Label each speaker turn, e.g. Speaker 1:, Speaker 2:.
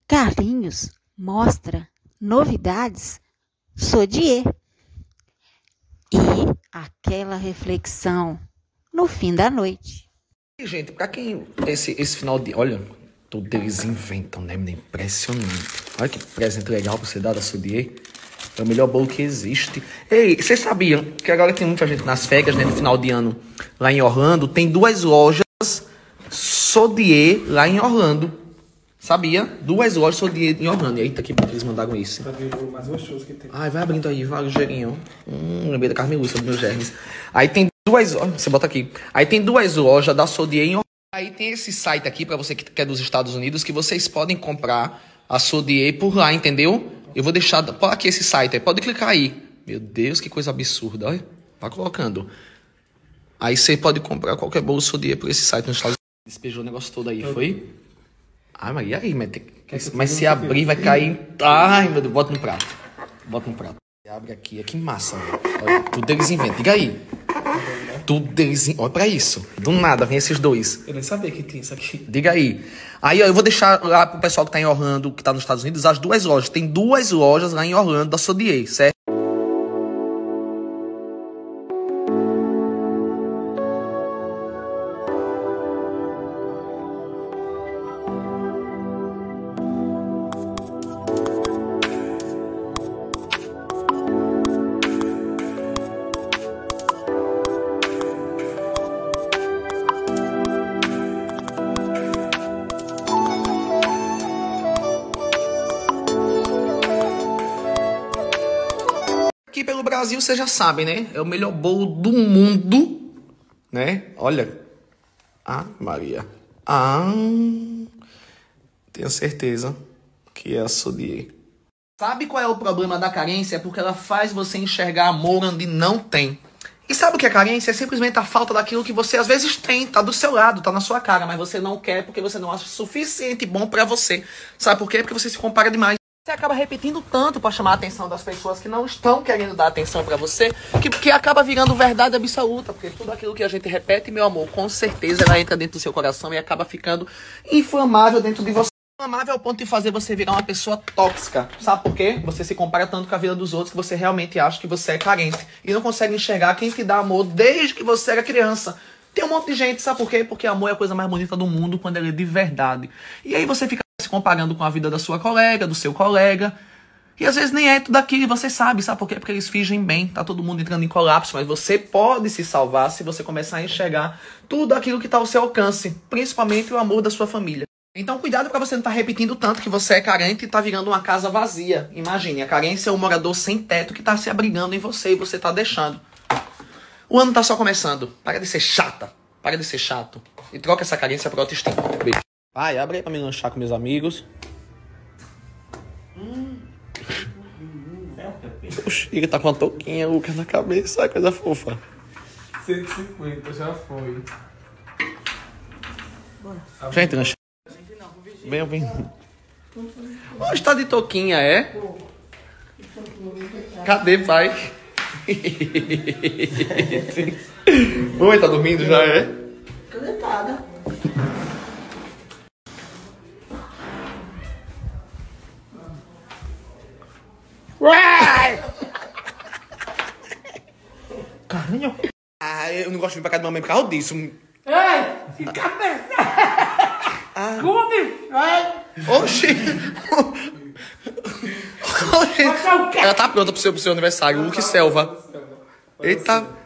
Speaker 1: Carlinhos mostra novidades Sodier e aquela reflexão no fim da noite.
Speaker 2: E, gente, pra quem esse final de... Olha, tudo eles inventam, né? É impressionante. Olha que presente legal pra você dar da Sodier. É o melhor bolo que existe. Ei, vocês sabiam que agora tem muita gente nas férias, né? No final de ano, lá em Orlando, tem 2 lojas Sodier lá em Orlando. Sabia? 2 lojas Sodier em Orlando. Eita, que bom que eles mandaram isso.
Speaker 3: Pra ver o bolo mais gostoso que tem.
Speaker 2: Ai, vai abrindo aí, vai, ligeirinho. Lembrei da Carmen Lúcia, dos meus germes. Aí tem 2... Você bota aqui. Aí tem 2 lojas da Sodier em Orlando. Aí tem esse site aqui, pra você que é dos Estados Unidos, que vocês podem comprar a Sodier por lá, entendeu? Eu vou deixar... Pô, aqui esse site aí. Pode clicar aí. Meu Deus, que coisa absurda. Olha. Vai colocando. Aí você pode comprar qualquer bolo Sodier por esse site nos Estados Unidos. Despejou o negócio todo aí, foi? Ai, mas e aí? Mas se abrir, vai cair... Ai, meu Deus. Bota no prato. Bota no prato. Abre aqui. Que massa, velho. Olha, tudo eles inventam. Diga aí. Tudo eles... Olha pra isso. Do nada, vem esses 2.
Speaker 3: Eu nem sabia que tinha isso aqui.
Speaker 2: Diga aí. Aí, ó, eu vou deixar lá pro pessoal que tá em Orlando, que tá nos Estados Unidos, as 2 lojas. Tem 2 lojas lá em Orlando da Sodier, certo? Aqui pelo Brasil, vocês já sabem, né? É o melhor bolo do mundo, né? Olha. Ah, Maria. Ah, tenho certeza que é a Sodier. Sabe qual é o problema da carência? É porque ela faz você enxergar amor onde não tem. E sabe o que é carência? É simplesmente a falta daquilo que você às vezes tem, tá do seu lado, tá na sua cara, mas você não quer porque você não acha suficiente bom pra você. Sabe por quê? Porque você se compara demais. Você acaba repetindo tanto para chamar a atenção das pessoas que não estão querendo dar atenção para você, que acaba virando verdade absoluta, porque tudo aquilo que a gente repete, meu amor, com certeza ela entra dentro do seu coração e acaba ficando inflamável dentro de você. Inflamável ao ponto de fazer você virar uma pessoa tóxica. Sabe por quê? Você se compara tanto com a vida dos outros que você realmente acha que você é carente e não consegue enxergar quem te dá amor desde que você era criança. Tem um monte de gente, sabe por quê? Porque amor é a coisa mais bonita do mundo quando ele é de verdade. E aí você fica se comparando com a vida da sua colega, do seu colega. E às vezes nem é tudo aquilo, você sabe por quê? Porque eles fingem bem, tá todo mundo entrando em colapso, mas você pode se salvar se você começar a enxergar tudo aquilo que tá ao seu alcance, principalmente o amor da sua família. Então cuidado pra você não estar repetindo tanto que você é carente e tá virando uma casa vazia. Imagine, a carência é um morador sem teto que tá se abrigando em você e você tá deixando. O ano tá só começando. Para de ser chata. Para de ser chato. E troca essa carência por autoestima. Beijo. Vai, abre aí pra me lanchar com meus amigos. Oxi, ele tá com uma touquinha, Lucas, na cabeça. Olha, coisa fofa.
Speaker 3: 150, já foi.
Speaker 2: Gente, lancha. Bem. Hoje tá de touquinha, é? Cadê, pai? Oi, tá dormindo já, é?
Speaker 4: Tô deitada.
Speaker 2: Caralho. Ah, eu não gosto de vir pra casa de mamãe por causa disso.
Speaker 4: Ei, fica bem. Come.
Speaker 2: Oxi. Oxi. Ela tá pronta pro seu aniversário, Luke Selva. Eita.